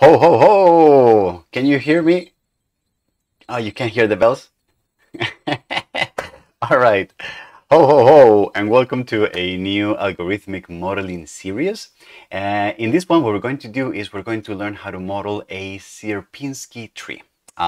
Ho, ho, ho! Can you hear me? Oh, you can't hear the bells? All right. Ho, ho, ho, and welcome to a new algorithmic modeling series. In this one, what we're going to do is we're going to learn how to model a Sierpinski tree.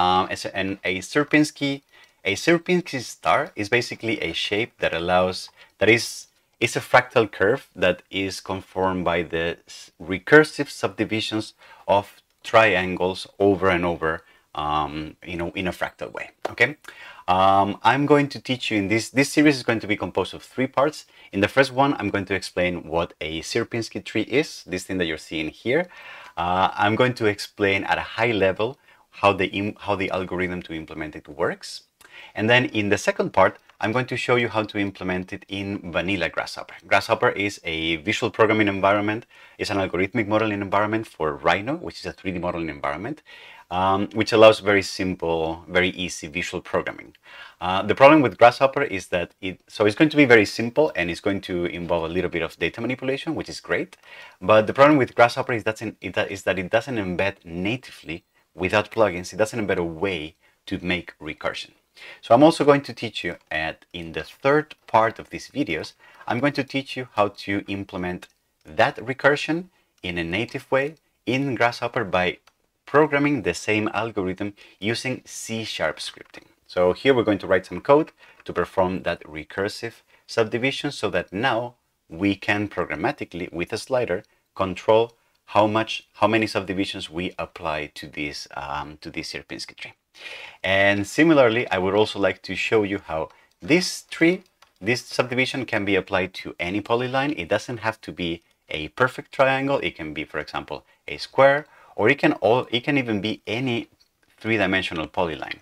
A Sierpinski star is basically a shape that it's a fractal curve that is conformed by the recursive subdivisions of triangles over and over, in a fractal way. Okay. I'm going to teach you in this series is going to be composed of 3 parts. In the first one, I'm going to explain what a Sierpinski tree is, this thing that you're seeing here. I'm going to explain at a high level how the algorithm to implement it works. And then in the second part, I'm going to show you how to implement it in vanilla Grasshopper. Grasshopper is a visual programming environment. It's an algorithmic modeling environment for Rhino, which is a 3D modeling environment, which allows very simple, very easy visual programming. The problem with Grasshopper is that it's going to be very simple and it's going to involve a little bit of data manipulation, which is great. But the problem with Grasshopper is that it doesn't embed natively without plugins. It doesn't embed a way to make recursion. So I'm also going to teach you in the third part of these videos, I'm going to teach you how to implement that recursion in a native way in Grasshopper by programming the same algorithm using C# scripting. So here we're going to write some code to perform that recursive subdivision so that now we can programmatically with a slider control how many subdivisions we apply to this Sierpinski tree. And similarly, I would also like to show you how this subdivision can be applied to any polyline. It doesn't have to be a perfect triangle. It can be, for example, a square, or it can even be any 3-dimensional polyline.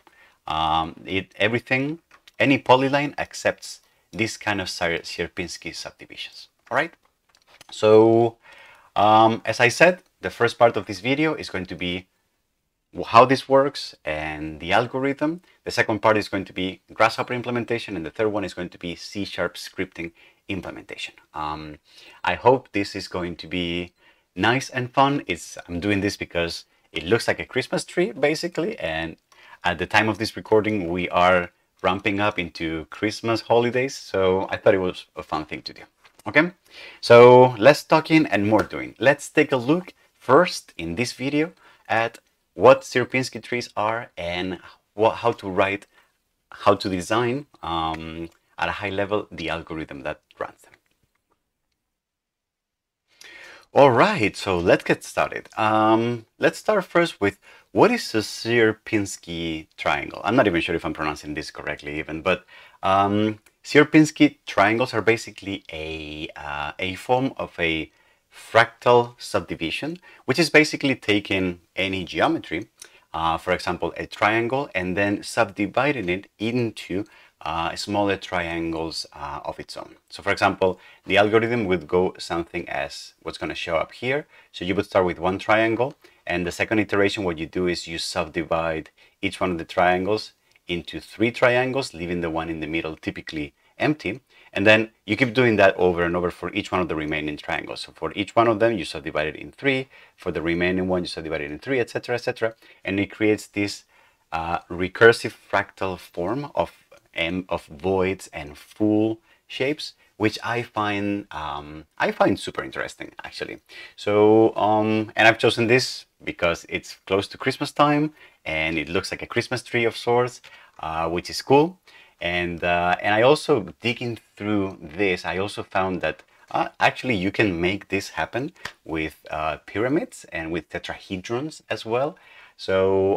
Any polyline accepts this kind of Sierpinski subdivisions. All right. So, as I said, the first part of this video is going to be how this works and the algorithm. The second part is going to be Grasshopper implementation, and the third one is going to be C# scripting implementation. I hope this is going to be nice and fun. I'm doing this because it looks like a Christmas tree, basically, and at the time of this recording, we are ramping up into Christmas holidays, so I thought it was a fun thing to do. Okay, so less talking and more doing. Let's take a look first in this video at what Sierpinski trees are and how to design at a high level the algorithm that runs them. All right, so let's get started. Let's start first with what is a Sierpinski triangle? I'm not even sure if I'm pronouncing this correctly even, but Sierpinski triangles are basically a form of a fractal subdivision, which is basically taking any geometry, for example, a triangle, and then subdividing it into smaller triangles of its own. So for example, the algorithm would go something as what's going to show up here. So you would start with one triangle, and the second iteration, what you do is you subdivide each one of the triangles into 3 triangles, leaving the one in the middle typically empty. And then you keep doing that over and over for each one of the remaining triangles. So for each one of them, you subdivide it in 3. For the remaining one, you subdivide it in 3, etc., etc. And it creates this recursive fractal form of voids and full shapes, which I find super interesting, actually. So and I've chosen this because it's close to Christmas time and it looks like a Christmas tree of sorts, which is cool. And I also, digging through this, I also found that actually you can make this happen with pyramids and with tetrahedrons as well. So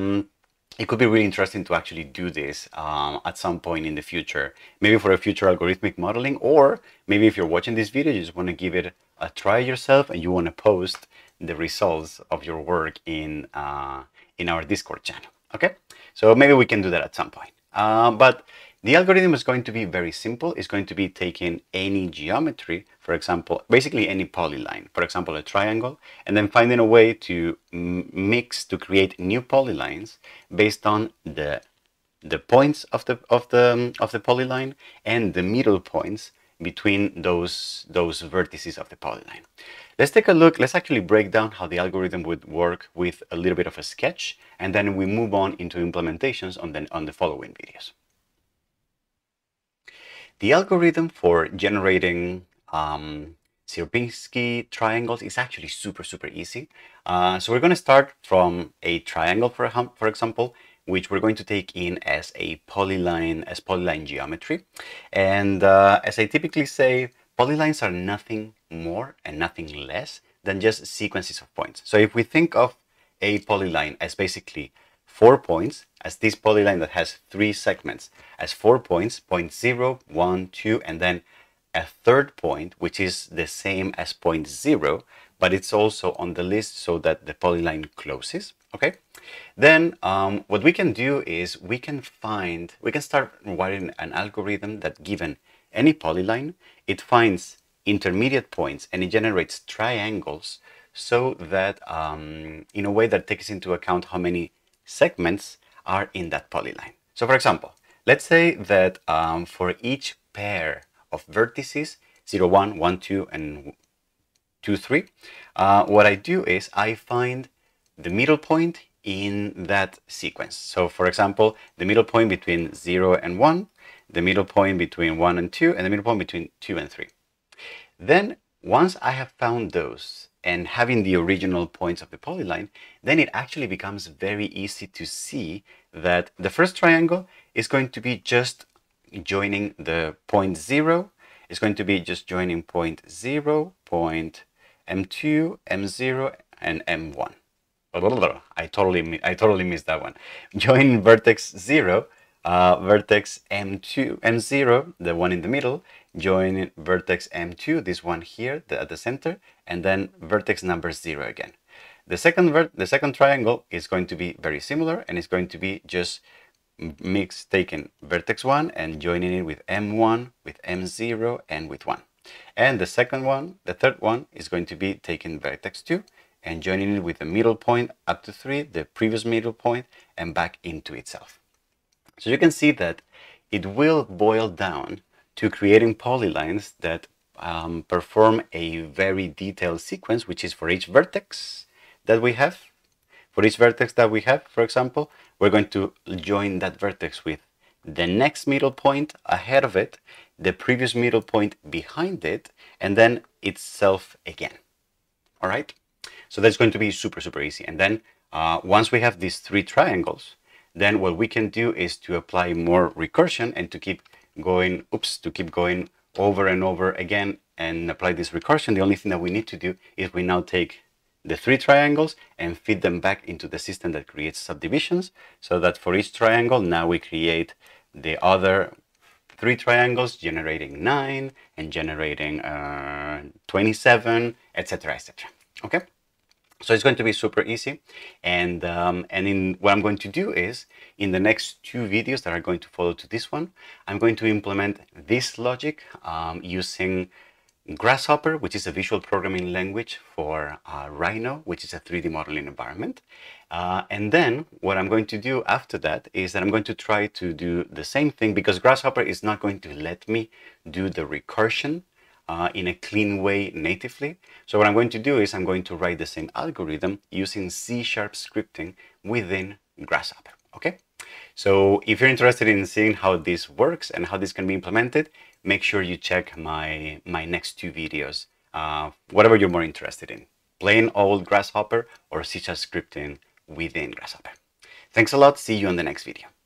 it could be really interesting to actually do this at some point in the future, maybe for a future algorithmic modeling, or maybe if you're watching this video, you just want to give it a try yourself and you want to post the results of your work in our Discord channel. Okay, so maybe we can do that at some point. But the algorithm is going to be very simple. It's going to be taking any geometry, for example, basically any polyline, for example, a triangle, and then finding a way to to create new polylines based on the points of the polyline and the middle points between those vertices of the polyline. Let's take a look. Let's actually break down how the algorithm would work with a little bit of a sketch, and then we move on into implementations on the following videos. The algorithm for generating Sierpinski triangles is actually super easy. So we're going to start from a triangle, for example, which we're going to take in as a polyline geometry. And as I typically say, polylines are nothing more and nothing less than just sequences of points. So if we think of a polyline as basically 4 points, as this polyline that has 3 segments, as 4 points, point 0, 1, 2, and then a third point, which is the same as point 0, but it's also on the list so that the polyline closes, okay? Then what we can do is we can start writing an algorithm that, given any polyline, it finds intermediate points and it generates triangles so that in a way that takes into account how many segments are in that polyline. So for example, let's say that for each pair of vertices 0, 1, 1, 2, and 2, 3, what I do is I find the middle point in that sequence. So for example, the middle point between 0 and 1, the middle point between 1 and 2, and the middle point between 2 and 3. Then once I have found those and having the original points of the polyline, then it actually becomes very easy to see that the first triangle is going to be just joining the point 0. It's going to be just joining point 0, point M2, M0, and M1. I totally missed that one. Join vertex 0, vertex M2, M0, the one in the middle, join vertex M2, this one here at the center, and then vertex number 0 again. The second triangle is going to be very similar, and it's going to be just taking vertex 1 and joining it with M1, with M0, and with 1. And the third one is going to be taking vertex 2 and joining it with the middle point up to 3, the previous middle point, and back into itself. So you can see that it will boil down to creating polylines that perform a very detailed sequence, which is for each vertex that we have. For each vertex that we have, for example, we're going to join that vertex with the next middle point ahead of it, the previous middle point behind it, and then itself again. All right? So that's going to be super easy. And then once we have these 3 triangles, then what we can do is to apply more recursion and to keep going over and over again and apply this recursion. The only thing that we need to do is we now take the 3 triangles and feed them back into the system that creates subdivisions, so that for each triangle now we create the other 3 triangles generating 9 and generating 27, etc., etc. Okay? So it's going to be super easy, and in what I'm going to do is, in the next 2 videos that are going to follow to this one, I'm going to implement this logic using Grasshopper, which is a visual programming language for Rhino, which is a 3D modeling environment. And then what I'm going to do after that is that I'm going to try to do the same thing, because Grasshopper is not going to let me do the recursion in a clean way natively. So what I'm going to do is I'm going to write the same algorithm using C# scripting within Grasshopper. Okay? So if you're interested in seeing how this works and how this can be implemented, make sure you check my next 2 videos, whatever you're more interested in, plain old Grasshopper or C# scripting within Grasshopper. Thanks a lot. See you on the next video.